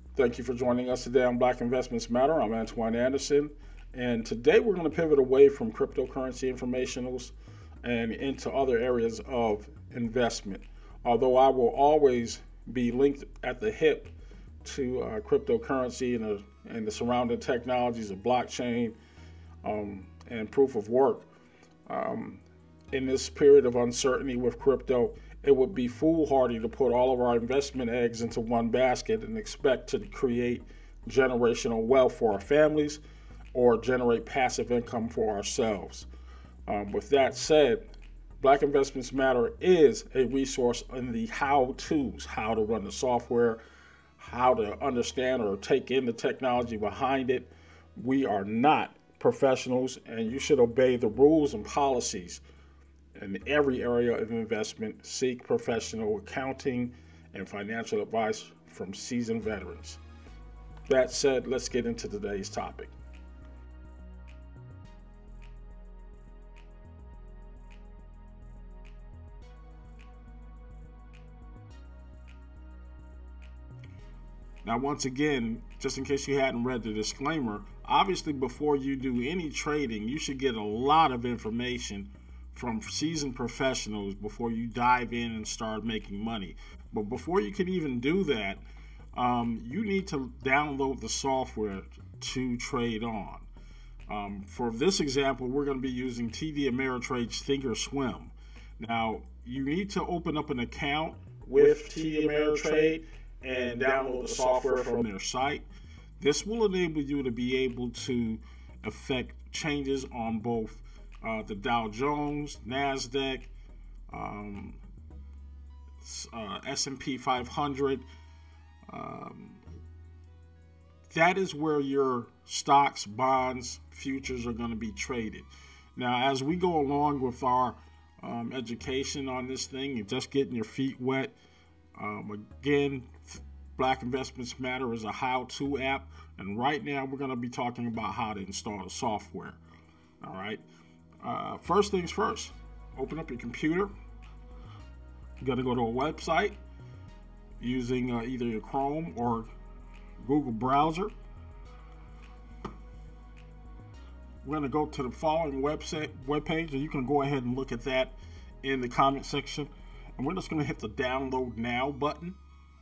Thank you for joining us today on Black Investments Matter. I'm Antoine Anderson, and today we're going to pivot away from cryptocurrency informationals and into other areas of investment. Although I will always be linked at the hip to cryptocurrency and the surrounding technologies of blockchain and proof of work. Um, in this period of uncertainty with crypto, it would be foolhardy to put all of our investment eggs into one basket and expect to create generational wealth for our families or generate passive income for ourselves. With that said, Black Investments Matter is a resource in the how to's, how to run the software, how to understand or take in the technology behind it. We are not professionals, and you should obey the rules and policies in every area of investment. Seek professional accounting and financial advice from seasoned veterans. That said, let's get into today's topic. Now, once again, just in case you hadn't read the disclaimer, obviously before you do any trading, you should get a lot of information from seasoned professionals before you dive in and start making money. But before you can even do that, you need to download the software to trade on. For this example, we're going to be using TD Ameritrade's Thinkorswim. Now, you need to open up an account with TD Ameritrade and download the software from their site. This will enable you to be able to affect changes on both the Dow Jones, NASDAQ, S&P 500. That is where your stocks, bonds, futures are going to be traded. Now, as we go along with our education on this thing, you're just getting your feet wet. Again, Black Investments Matter is a how-to app, and right now we're going to be talking about how to install the software. All right. First things first, open up your computer. You're going to go to a website using either your Chrome or Google browser. We're going to go to the following webpage, and you can go ahead and look at that in the comment section. And we're just going to hit the download now button.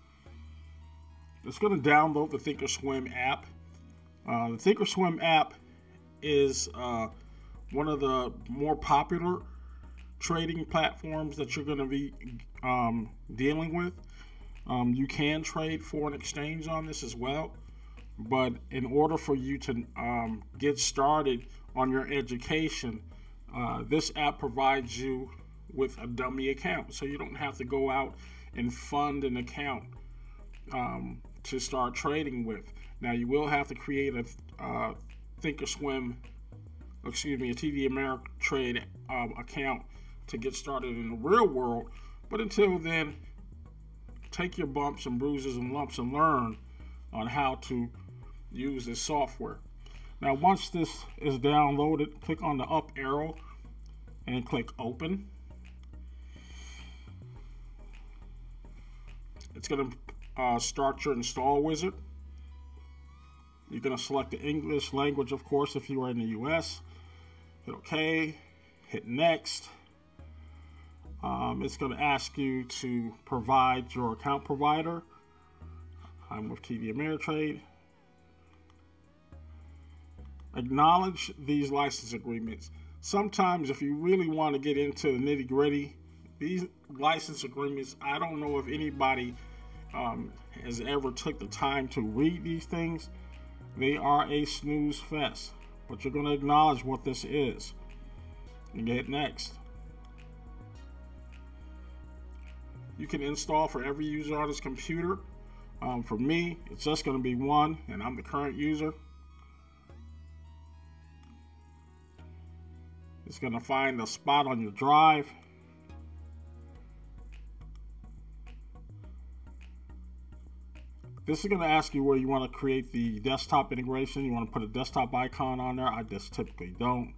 It's going to download the Thinkorswim app. The Thinkorswim app is one of the more popular trading platforms that you're going to be dealing with. You can trade foreign exchange on this as well, but in order for you to get started on your education, this app provides you with a dummy account, so you don't have to go out and fund an account to start trading with. Now, you will have to create a Thinkorswim, a TD Ameritrade account to get started in the real world. But until then, take your bumps and bruises and lumps and learn on how to use this software. Now, once this is downloaded, click on the up arrow and click open. It's going to start your install wizard. You're going to select the English language, of course, if you are in the US. Hit OK, hit next. It's going to ask you to provide your account provider. I'm with TD Ameritrade. Acknowledge these license agreements. Sometimes if you really want to get into the nitty-gritty, these license agreements, I don't know if anybody has ever took the time to read these things. They are a snooze fest, but you're going to acknowledge what this is and hit next. You can install for every user on this computer. For me, it's just going to be one, and I'm the current user. It's going to find a spot on your drive. This is going to ask you where you want to create the desktop integration. You want to put a desktop icon on there. I just typically don't.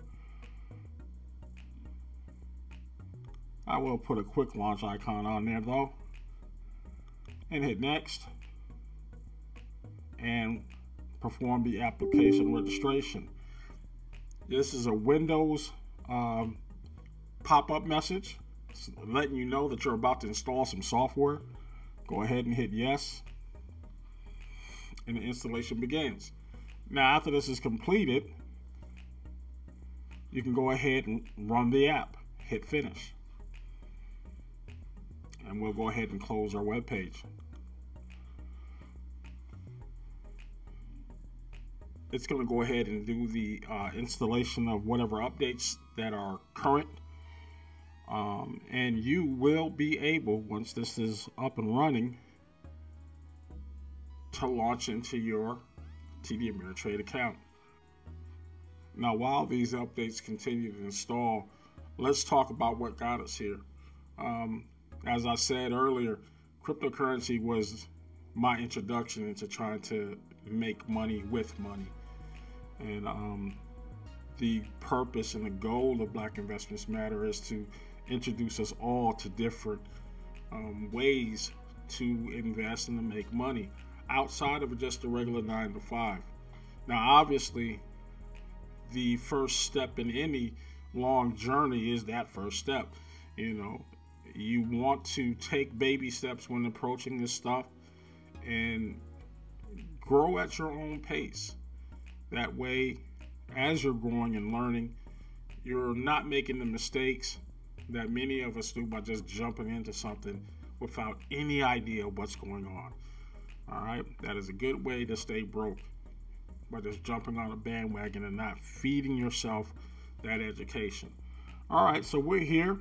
I will put a quick launch icon on there though. And hit next. and perform the application registration. This is a Windows pop-up message letting you know that you're about to install some software. Go ahead and hit yes, and the installation begins. Now, after this is completed, you can go ahead and run the app. Hit finish. And we'll go ahead and close our web page. It's going to go ahead and do the installation of whatever updates that are current. And you will be able, once this is up and running, to launch into your TD Ameritrade account. Now, while these updates continue to install, let's talk about what got us here. As I said earlier, cryptocurrency was my introduction into trying to make money with money. And the purpose and the goal of Black Investments Matter is to introduce us all to different ways to invest and to make money outside of just a regular 9 to 5. Now, obviously, the first step in any long journey is that first step. You know, you want to take baby steps when approaching this stuff and grow at your own pace. That way, as you're growing and learning, you're not making the mistakes that many of us do by just jumping into something without any idea what's going on. All right, that is a good way to stay broke, by just jumping on a bandwagon and not feeding yourself that education. All right, so we're here.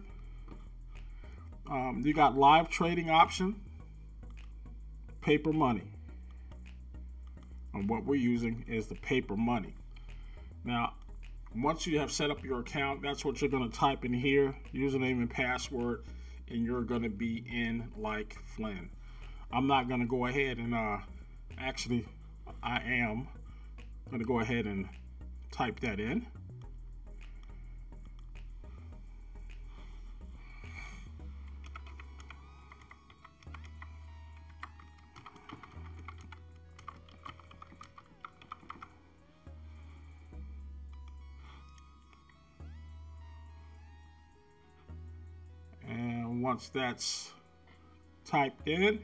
You got live trading option, paper money. And what we're using is the paper money. Now, once you have set up your account, that's what you're going to type in here, username and password, and you're going to be in like Flynn. I'm not going to go ahead and actually, I am going to go ahead and type that in. And once that's typed in,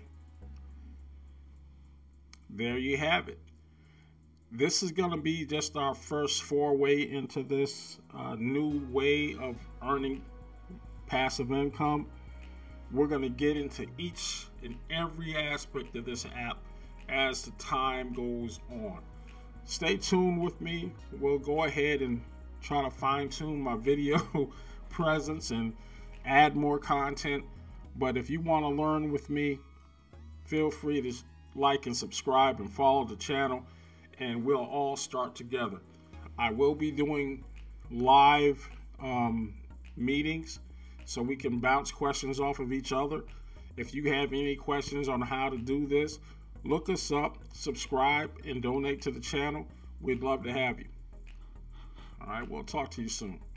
there you have it. This is going to be just our first foray into this new way of earning passive income. We're going to get into each and every aspect of this app as the time goes on. Stay tuned with me. We'll go ahead and try to fine-tune my video presence and add more content. But if you want to learn with me, feel free to like and subscribe and follow the channel, and we'll all start together. I will be doing live meetings so we can bounce questions off of each other. If you have any questions on how to do this, look us up, subscribe, and donate to the channel. We'd love to have you. All right, we'll talk to you soon.